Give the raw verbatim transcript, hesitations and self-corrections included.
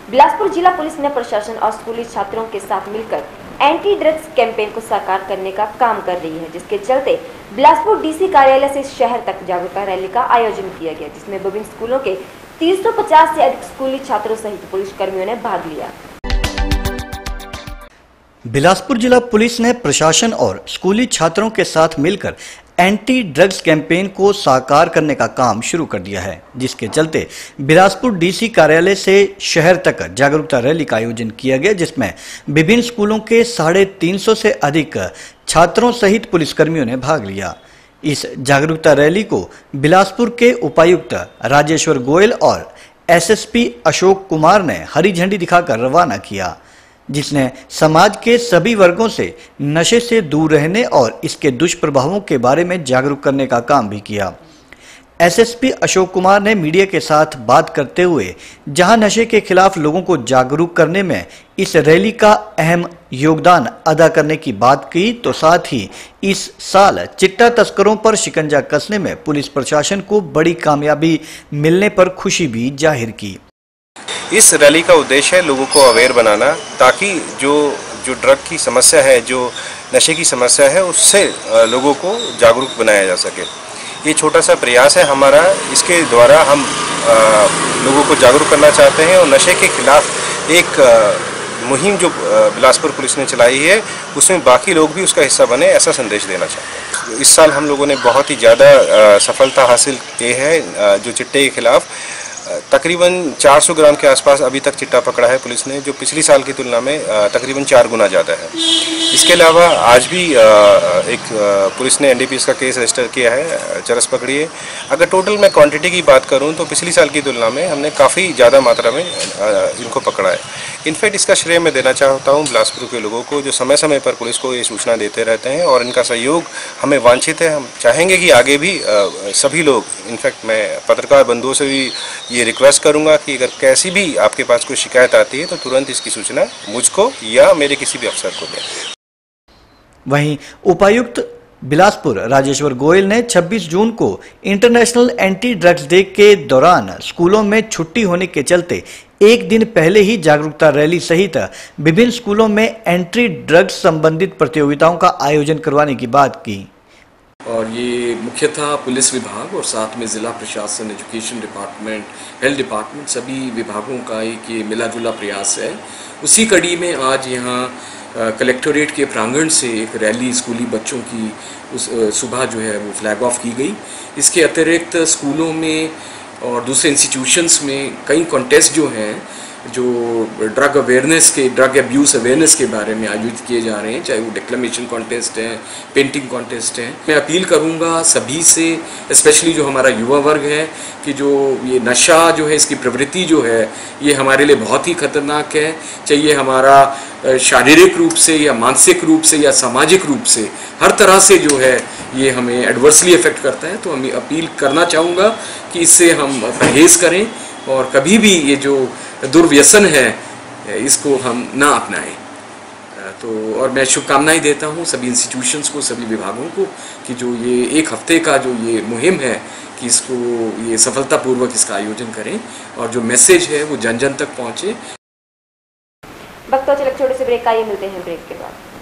बिलासपुर जिला पुलिस ने प्रशासन और स्कूली छात्रों के साथ मिलकर एंटी ड्रग्स कैंपेन को साकार करने का काम कर रही है, जिसके चलते बिलासपुर डीसी कार्यालय से शहर तक जागरूकता रैली का आयोजन किया गया, जिसमें विभिन्न स्कूलों के तीन सौ पचास से अधिक स्कूली छात्रों सहित पुलिस कर्मियों ने भाग लिया। बिलासपुर जिला पुलिस ने प्रशासन और स्कूली छात्रों के साथ मिलकर एंटी ड्रग्स कैंपेन को साकार करने का काम शुरू कर दिया है, जिसके चलते बिलासपुर डीसी कार्यालय से शहर तक जागरूकता रैली का आयोजन किया गया, जिसमें विभिन्न स्कूलों के साढ़े तीन सौ से अधिक छात्रों सहित पुलिसकर्मियों ने भाग लिया। इस जागरूकता रैली को बिलासपुर के उपायुक्त राजेश्वर गोयल और एसएसपी अशोक कुमार ने हरी झंडी दिखाकर रवाना किया, जिसने समाज के सभी वर्गों से नशे से दूर रहने और इसके दुष्प्रभावों के बारे में जागरूक करने का काम भी किया। एसएसपी अशोक कुमार ने मीडिया के साथ बात करते हुए जहां नशे के खिलाफ लोगों को जागरूक करने में इस रैली का अहम योगदान अदा करने की बात की, तो साथ ही इस साल चिट्टा तस्करों पर शिकंजा कसने में पुलिस प्रशासन को बड़ी कामयाबी मिलने पर खुशी भी जाहिर की। इस रैली का उद्देश्य है लोगों को अवेयर बनाना, ताकि जो जो ड्रग की समस्या है, जो नशे की समस्या है, उससे लोगों को जागरूक बनाया जा सके। ये छोटा सा प्रयास है हमारा, इसके द्वारा हम आ, लोगों को जागरूक करना चाहते हैं और नशे के खिलाफ एक आ, मुहिम जो बिलासपुर पुलिस ने चलाई है, उसमें बाकी लोग भी उसका हिस्सा बने, ऐसा संदेश देना चाहते हैं। इस साल हम लोगों ने बहुत ही ज़्यादा सफलता हासिल की है। जो चिट्टे के खिलाफ तकरीबन चार सौ ग्राम के आसपास अभी तक चिट्टा पकड़ा है पुलिस ने, जो पिछली साल की तुलना में तकरीबन चार गुना ज़्यादा है। इसके अलावा आज भी एक पुलिस ने एनडीपीएस का केस रजिस्टर किया है, चरस पकड़ी है। अगर टोटल मैं क्वांटिटी की बात करूं तो पिछली साल की तुलना में हमने काफ़ी ज़्यादा मात्रा में इनको पकड़ा है। इनफैक्ट इसका श्रेय मैं देना चाहता हूं बिलासपुर के लोगों को, जो समय समय पर पुलिस को ये सूचना देते रहते हैं और इनका सहयोग हमें वांछित है। हम चाहेंगे कि आगे भी सभी लोग, इनफैक्ट मैं पत्रकार बंधुओं से भी ये रिक्वेस्ट करूंगा कि अगर कैसी भी आपके पास कोई शिकायत आती है तो तुरंत इसकी सूचना मुझको या मेरे किसी भी अफसर को दें। वहीं उपायुक्त बिलासपुर राजेश्वर गोयल ने छब्बीस जून को इंटरनेशनल एंटी ड्रग्स डे के दौरान स्कूलों में छुट्टी होने के चलते एक दिन पहले ही जागरूकता रैली सहित विभिन्न स्कूलों में एंटी ड्रग्स संबंधित प्रतियोगिताओं का आयोजन करवाने की बात की। और ये मुख्यतः पुलिस विभाग और साथ में ज़िला प्रशासन, एजुकेशन डिपार्टमेंट, हेल्थ डिपार्टमेंट, सभी विभागों का एक ये मिला जुला प्रयास है। उसी कड़ी में आज यहाँ कलेक्टोरेट के प्रांगण से एक रैली स्कूली बच्चों की उस सुबह जो है वो फ्लैग ऑफ की गई। इसके अतिरिक्त स्कूलों में और दूसरे इंस्टीट्यूशंस में कई कॉन्टेस्ट जो हैं, जो ड्रग अवेयरनेस के, ड्रग अब्यूज़ अवेयरनेस के बारे में आयोजित किए जा रहे हैं, चाहे वो डिक्लेमेशन कॉन्टेस्ट हैं, पेंटिंग कॉन्टेस्ट हैं। मैं अपील करूंगा सभी से, स्पेशली जो हमारा युवा वर्ग है, कि जो ये नशा जो है, इसकी प्रवृत्ति जो है, ये हमारे लिए बहुत ही खतरनाक है। चाहिए हमारा शारीरिक रूप से या मानसिक रूप से या सामाजिक रूप से, हर तरह से जो है ये हमें एडवर्सली इफेक्ट करता है। तो हम अपील करना चाहूँगा कि इससे हम परहेज़ करें और कभी भी ये जो दुर्व्यसन है इसको हम ना अपनाएं। तो और मैं शुभकामनाएं देता हूं सभी इंस्टीट्यूशंस को, सभी विभागों को, कि जो ये एक हफ्ते का जो ये मुहिम है कि इसको ये सफलतापूर्वक इसका आयोजन करें और जो मैसेज है वो जन जन तक पहुंचे। वक्त तो चलक छोटे से ब्रेक का, ये मिलते हैं ब्रेक के बाद।